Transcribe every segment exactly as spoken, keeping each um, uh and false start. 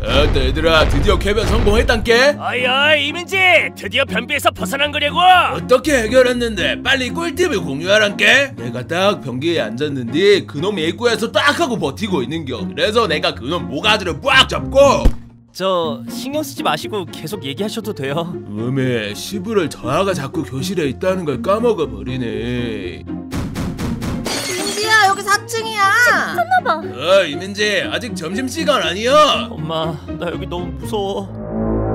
어, 얘들아 드디어 쾌변 성공했단께? 어이 어이 이민지, 드디어 변비에서 벗어난 거냐고? 어떻게 해결했는데 빨리 꿀팁을 공유하란께? 내가 딱 변기에 앉았는데 그놈이 입구에서 딱 하고 버티고 있는겨. 그래서 내가 그놈 모가지를 꽉 잡고 저 신경 쓰지 마시고 계속 얘기하셔도 돼요. 어메 시부를 저하가 자꾸 교실에 있다는 걸 까먹어 버리네. 민지야 여기 사 층이야. 미쳤나봐. 어 이민지 아직 점심시간 아니야? 엄마 나 여기 너무 무서워.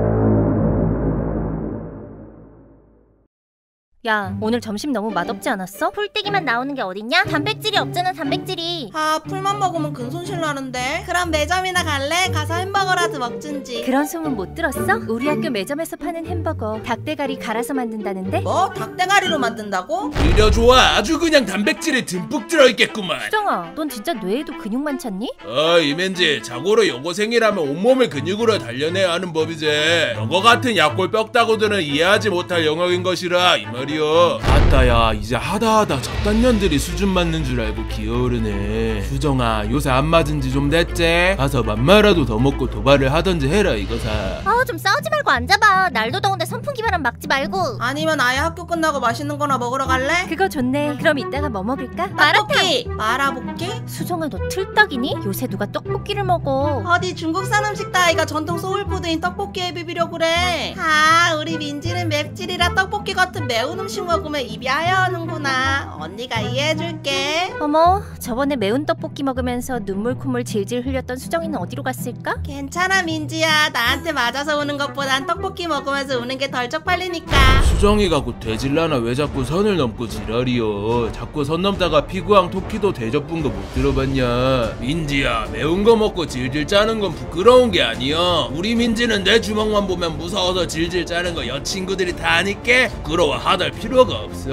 야, 오늘 점심 너무 맛없지 않았어? 풀떼기만 나오는 게 어딨냐? 단백질이 없잖아, 단백질이. 아 풀만 먹으면 근손실 나는데. 그럼 매점이나 갈래? 가서 햄버거라도 먹든지. 그런 소문 못 들었어? 우리 학교 매점에서 파는 햄버거 닭대가리 갈아서 만든다는데? 뭐? 닭대가리로 만든다고? 이려 좋아. 아주 그냥 단백질이 듬뿍 들어있겠구만. 수정아, 넌 진짜 뇌에도 근육만 찼니? 어 이민지 자고로 여고생이라면 온몸을 근육으로 단련해야 하는 법이지. 너거 같은 약골 뼈다구들은 이해하지 못할 영역인 것이라 이 말이야. 아따야 이제 하다하다 저딴년들이 수준 맞는 줄 알고 기어오르네. 수정아 요새 안 맞은 지 좀 됐지? 가서 맘마라도 더 먹고 도발을 하던지 해라 이거사. 아, 좀 싸우지 말고 앉아봐. 날도 더운데 선풍기 바람 막지 말고. 아니면 아예 학교 끝나고 맛있는 거나 먹으러 갈래? 그거 좋네. 그럼 이따가 뭐 먹을까? 떡볶이! 마라볶이? 수정아, 너 틀딱이니? 요새 누가 떡볶이를 먹어? 어디 중국산 음식 따위가 전통 소울푸드인 떡볶이에 비비려고 그래. 아 우리 민지는 맵찔이라 떡볶이 같은 매운 음식 먹으면 입이 하여하는구나. 언니가 이해해줄게. 어머, 저번에 매운 떡볶이 먹으면서 눈물 콧물 질질 흘렸던 수정이는 어디로 갔을까? 괜찮아 민지야. 나한테 맞아서 우는 것보단 떡볶이 먹으면서 우는 게 덜 쪽팔리니까. 수정이가 곧 되질라나 왜 자꾸 선을 넘고 지랄이여. 자꾸 선 넘다가 피구왕 토끼도 대접분 거 못 들어봤냐. 민지야 매운 거 먹고 질질 짜는 건 부끄러운 게 아니야. 우리 민지는 내 주먹만 보면 무서워서 질질 짜는 거 여친구들이 다 아니까 부끄러워 하달 필요가 없어.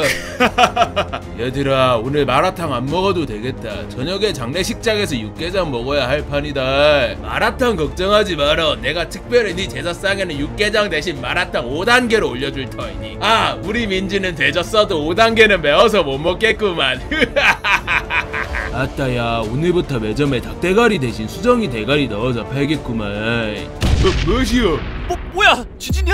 얘들아 오늘 마라탕 안 먹어도 되겠다. 저녁에 장례식장에서 육개장 먹어야 할 판이다. 마라탕 걱정하지 마라. 내가 특별히 네 제사상에는 육개장 대신 마라탕 오 단계로 올려줄 터이니. 아 우리 민지는 되졌어도 오 단계는 매워서 못 먹겠구만. 아따야 오늘부터 매점에 닭대가리 대신 수정이 대가리 넣어서 팔겠구만. 뭐, 뭐시여? 뭐 뭐야 지진이야?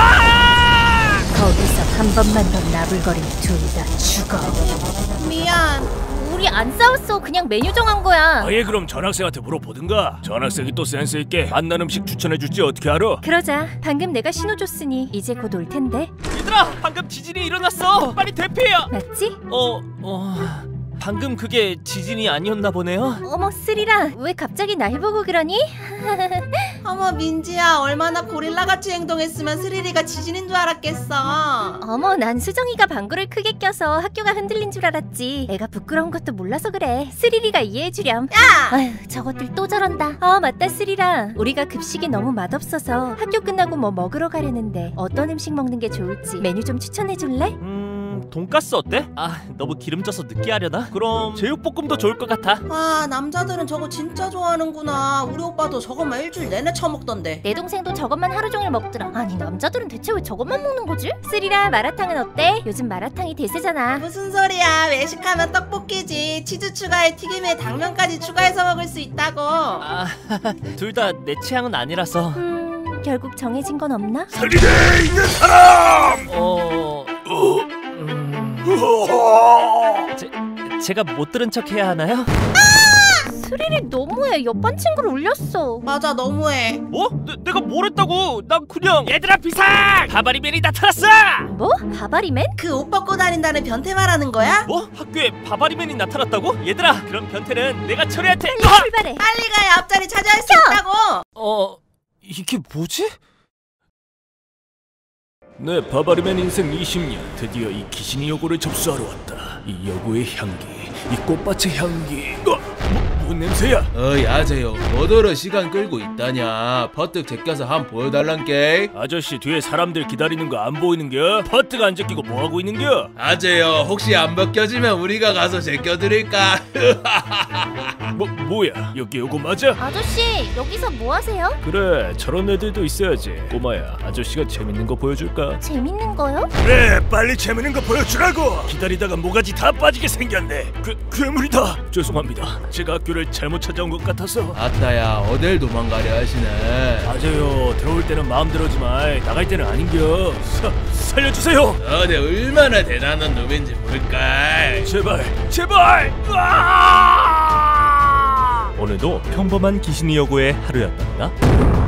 거기서 한 번만 더 나불거리면 둘 다 죽어. 미안. 우리 안 싸웠어. 그냥 메뉴 정한 거야. 아예 그럼 전학생한테 물어보든가. 전학생이 또 센스있게 맛난 음식 추천해줄지 어떻게 알아? 그러자. 방금 내가 신호 줬으니 이제 곧 올 텐데. 얘들아 방금 지진이 일어났어. 빨리 대피해요. 맞지? 어... 어... 방금 그게 지진이 아니었나 보네요. 어머 스리라, 왜 갑자기 날 보고 그러니? 어머 민지야 얼마나 고릴라같이 행동했으면 스리리가 지진인 줄 알았겠어. 어머, 난 수정이가 방구를 크게 껴서 학교가 흔들린 줄 알았지. 애가 부끄러운 것도 몰라서 그래. 스리리가 이해해주렴. 야! 아휴, 저것들 또 저런다. 어 맞다 스리라, 우리가 급식이 너무 맛없어서 학교 끝나고 뭐 먹으러 가려는데 어떤 음식 먹는 게 좋을지 메뉴 좀 추천해줄래? 음... 돈가스 어때? 아 너무 기름져서 느끼하려나? 그럼 제육볶음도 좋을 것 같아. 와 남자들은 저거 진짜 좋아하는구나. 우리 오빠도 저것만 일주일 내내 처먹던데. 내 동생도 저것만 하루 종일 먹더라. 아니 남자들은 대체 왜 저것만 먹는 거지? 스리라, 마라탕은 어때? 요즘 마라탕이 대세잖아. 무슨 소리야. 외식하면 떡볶이지. 치즈 추가해 튀김에 당면까지 추가해서 먹을 수 있다고. 아... 둘 다 내 취향은 아니라서. 음... 결국 정해진 건 없나? 스리리에 있는 사람! 어... 음... 제, 제가 못 들은 척 해야 하나요? 스릴이 너무해. 옆반 친구를 울렸어. 맞아 너무해. 뭐? 내, 내가 뭘 했다고? 난 그냥... 얘들아 비상! 바바리맨이 나타났어! 뭐? 바바리맨? 그 옷 벗고 다닌다는 변태 말하는 거야? 뭐? 학교에 바바리맨이 나타났다고? 얘들아 그럼 변태는 내가 처리할 테니 출발해. 빨리 가야 앞자리 차지할 수 있다고. 어... 이게 뭐지? 네, 바바리맨 인생 이십 년 드디어 이 귀신이 여고를 접수하러 왔다. 이 여고의 향기, 이 꽃밭의 향기. 어? 뭐, 뭔 냄새야? 어이 아재요 뭐더러 시간 끌고 있다냐. 버뜩 제껴서 한 보여달란께. 아저씨 뒤에 사람들 기다리는 거 안 보이는겨? 버트가 안 제끼고 뭐하고 있는겨? 아재요 혹시 안 벗겨지면 우리가 가서 제껴드릴까? 뭐, 뭐야 여기 요거 맞아? 아저씨, 여기서 뭐 하세요? 그래 저런 애들도 있어야지. 꼬마야 아저씨가 재밌는 거 보여줄까? 재밌는 거요? 그래 빨리 재밌는 거 보여주라고. 기다리다가 모가지 다 빠지게 생겼네. 괴, 괴물이다. 죄송합니다 제가 학교를 잘못 찾아온 것 같아서. 아따야 어딜 도망가려 하시네. 맞아요. 들어올 때는 마음대로지만 나갈 때는 아닌겨. 사, 살려주세요. 너네 얼마나 대단한 놈인지 볼까. 제발 제발. 으아! 오늘도 평범한 귀신이 여고의 하루였답니다.